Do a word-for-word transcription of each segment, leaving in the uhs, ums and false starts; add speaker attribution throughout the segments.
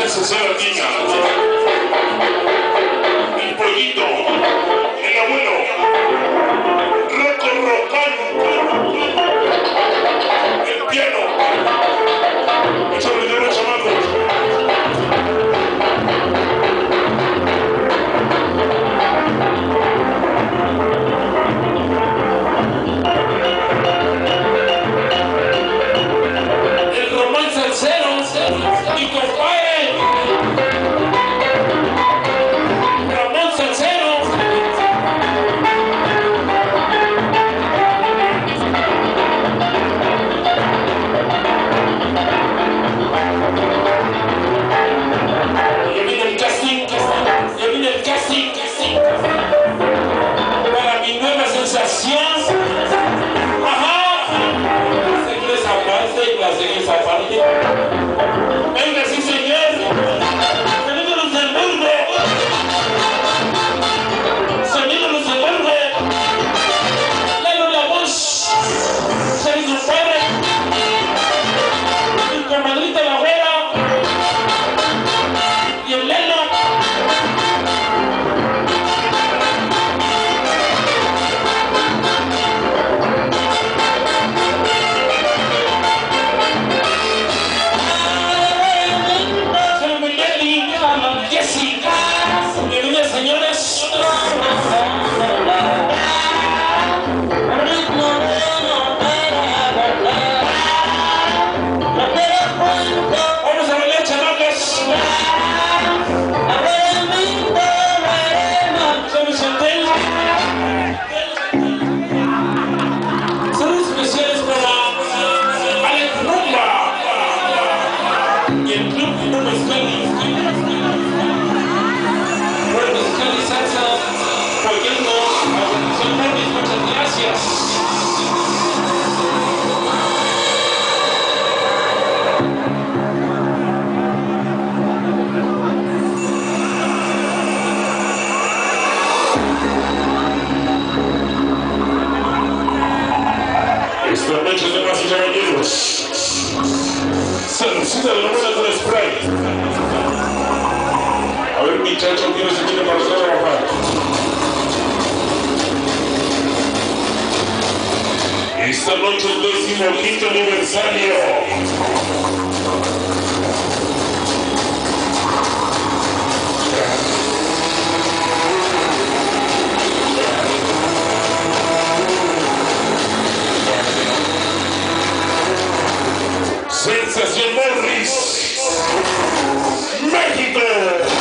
Speaker 1: necesaria niña. Mi pollito, el abuelo, Rocco Rocán, el piano. Échale dinero, chamacos. El Román Salcero, mi compadre Ramón Salcero. Ya viene el casting, ya viene el casting para mi nueva sensación. Ajá, seguir esa parte y la seguir esa parte. Venga, sí señor. Sonido Luxemburgo. Sonido Luxemburgo. Lalo la voz. Soy su padre. Mi comadrita la abuela. Y el Lelo. Muchas gracias. Esta noche, damas y caballeros, saludcita de la buena con spray. A ver, muchacho, ¿quién se quiere para trabajar? Esta noche el décimo quinto aniversario. Sensación Morris, México.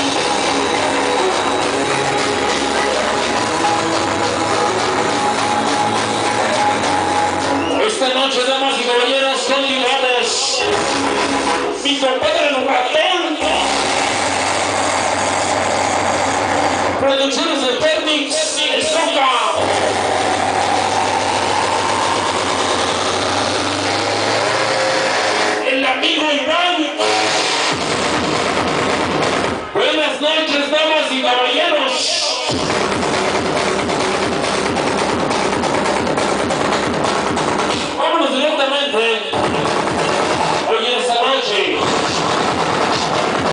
Speaker 1: Esta noche, damas y caballeros, continuamos. Mi compadre el ratón. Producciones de Pernix, el Soca. El amigo Iván. Buenas noches, damas y caballeros.